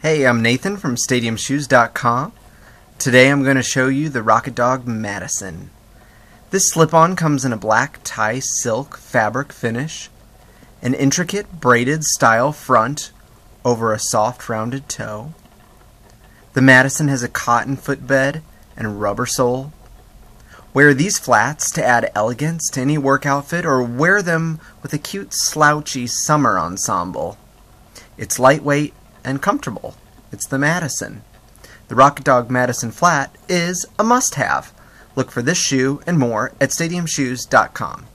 Hey, I'm Nathan from StadiumShoes.com. Today I'm going to show you the Rocket Dog Madison. This slip-on comes in a black Thai silk fabric finish, an intricate braided style front over a soft rounded toe. The Madison has a cotton footbed and a rubber sole. Wear these flats to add elegance to any work outfit, or wear them with a cute slouchy summer ensemble. It's lightweight and comfortable. It's the Madison. The Rocket Dog Madison flat is a must-have. Look for this shoe and more at StadiumShoes.com.